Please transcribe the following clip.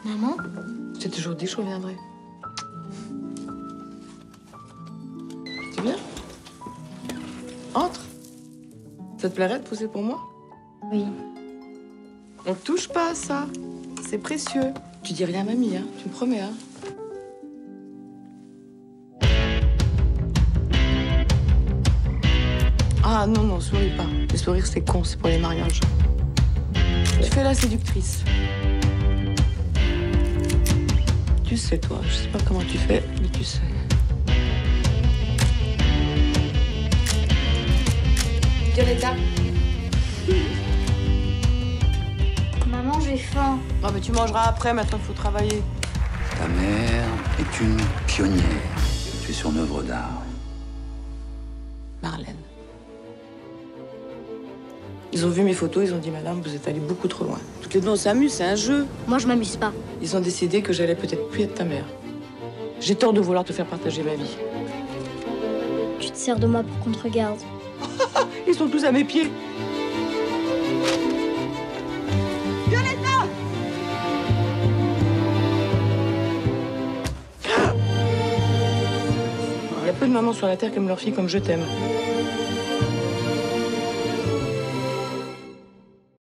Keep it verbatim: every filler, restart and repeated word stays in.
Maman? Je t'ai toujours dit que je reviendrai. Tu viens? Entre. Ça te plairait de pousser pour moi? Oui. On touche pas à ça. C'est précieux. Tu dis rien à mamie, hein? Tu me promets, hein? Ah non, non, souris pas. Le sourire, c'est con, c'est pour les mariages. Tu fais la séductrice. Tu sais, toi, je sais pas comment tu fais, mais tu sais. Violetta. Maman, j'ai faim. Ah, mais tu mangeras après, maintenant il faut travailler. Ta mère est une pionnière. Tu es son œuvre d'art. Marlène. Ils ont vu mes photos, ils ont dit, madame, vous êtes allée beaucoup trop loin. Toutes les deux, on s'amuse, c'est un jeu. Moi, je m'amuse pas. Ils ont décidé que j'allais peut-être plus être ta mère. J'ai tort de vouloir te faire partager ma vie. Tu te sers de moi pour qu'on te regarde. Ils sont tous à mes pieds. Violetta! Il y a peu de mamans sur la terre qui aiment leur fille comme je t'aime.